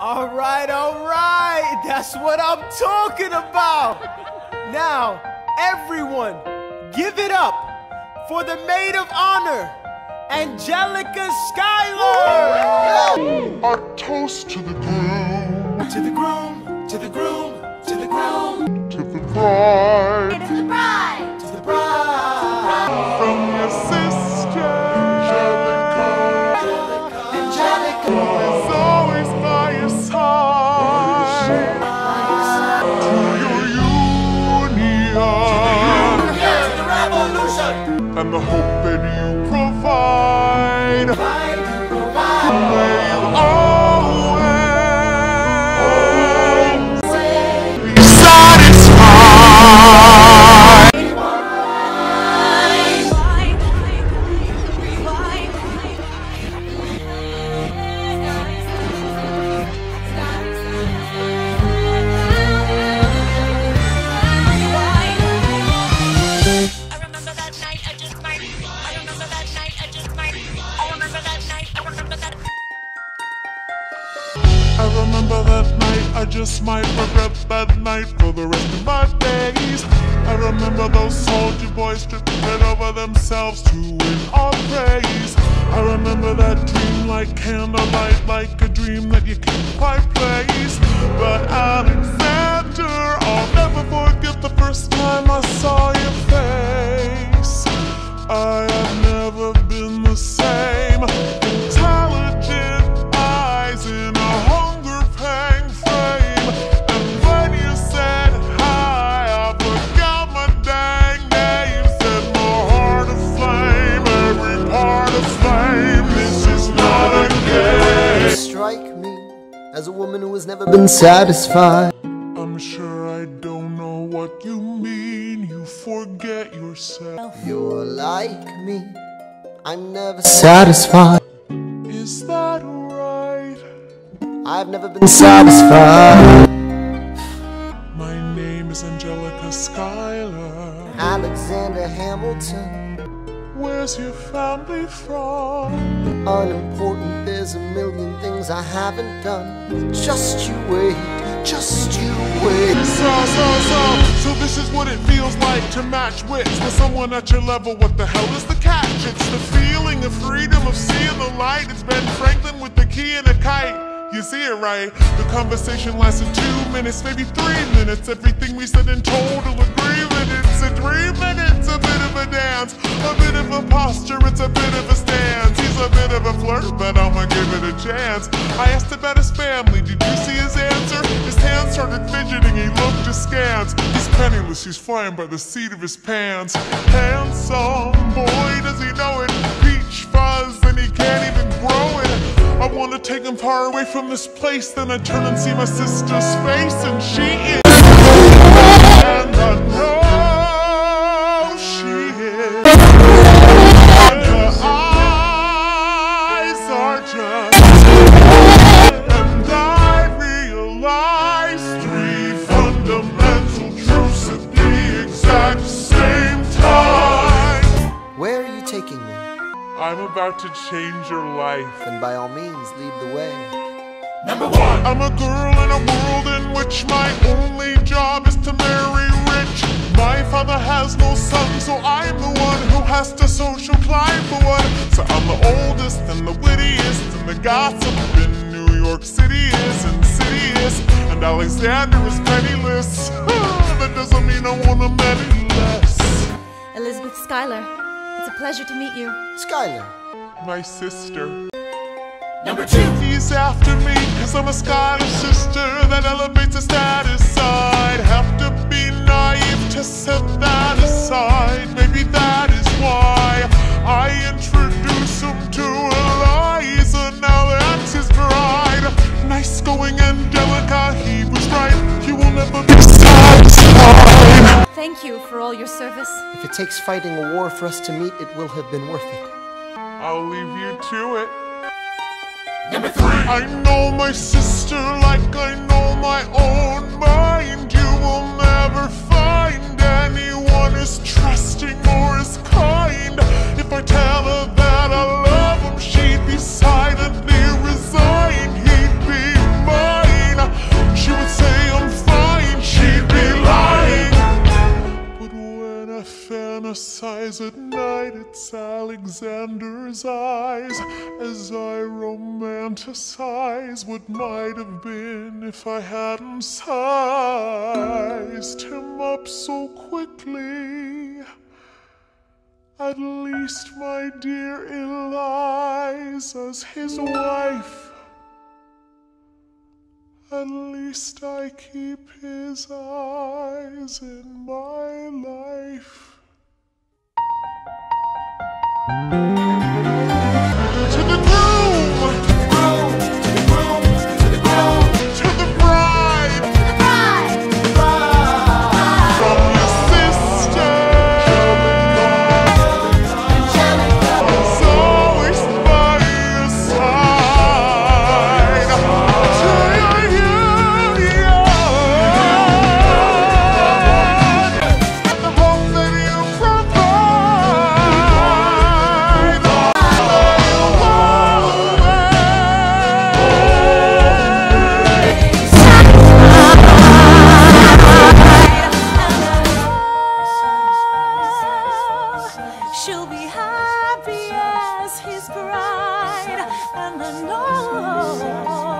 All right, that's what I'm talking about. Now, everyone, give it up for the maid of honor, Angelica Schuyler. A toast to the groom, To the groom, to the groom, to the groom, to the bride, To the bride! to the bride. from your sister, Angelica, who is always by your side, to your union, To the revolution. and the hope that you provide. May you always be satisfied. I remember that night, I just might regret that night for the rest of my days. I remember those soldier boys stripping it over themselves to win our praise. I remember that dream like candlelight, like a dream that you can't quite place. But Alexander, I'll never forget the first time I saw your face. I have never been the same. Intelligent eyes in a hunger pang frame. And when you said hi, I forgot my dang name. Set my heart aflame, every part aflame. This is not a game. You strike me as a woman who has never been satisfied. I'm sure I don't know what you mean. You forget yourself. You're like me, I'm never satisfied. Is that right? I've never been satisfied. My name is Angelica Schuyler. Alexander Hamilton, Where's your family from? unimportant, there's a million things I haven't done. Just you wait, just you wait. So this is what it feels like to match wits with someone at your level. What the hell is the catch? It's the feeling of freedom, of seeing the light. It's Ben Franklin with the key and a kite. You see it right. The conversation lasted 2 minutes, maybe 3 minutes. Everything we said in total agreement. It's a 3 minutes, a bit of a dance, a bit of a posture, it's a bit of a stance. He's a bit of a flirt, but I'ma give it a chance. I asked about his family, did you see his answer? His hands started fidgeting, he looked askance. He's penniless, he's flying by the seat of his pants. Handsome, boy, does he know it? Peach fuzz, and he can't even grow it. I wanna take him far away from this place. Then I turn and see my sister's face, and she is. And I know she is. And her eyes are just. And I realize 3 fundamental truths at the exact same time. Where are you taking me? I'm about to change your life. Then by all means, lead the way. Number 1. I'm a girl in a world in which my only job is to marry rich. My father has no son, so I'm the one who has to social climb for one. So I'm the oldest and the wittiest, and the gossip in New York City is insidious. And Alexander is penniless. That doesn't mean I want him any less. Elizabeth Schuyler, it's a pleasure to meet you. Schuyler, My sister. Number 2. He's after me, cause I'm a Schuyler sister that elevates the status side. Have to be naive to set that aside. Maybe that is why I introduce him to Eliza. Now that's his bride. Nice going, Angelica, he was right. You will never be satisfied. Thank you for all your service. if it takes fighting a war for us to meet, it will have been worth it. I'll leave you to it. Number 3. I know my sister like I know my own mind. You will never find anyone as trusting or as kind. If I tell her that I love him, she'd be silently resigned. He'd be mine. Alexander's eyes as I romanticize what might have been if I hadn't sized him up so quickly. At least, my dear Eliza's his wife. At least I keep his eyes in my life. To the groom, to the groom, to the groom, to the groom, to the bride, To the bride! from your sister. It's always by your side. To your union, and the hope that you provide. She'll be happy as his bride, and I know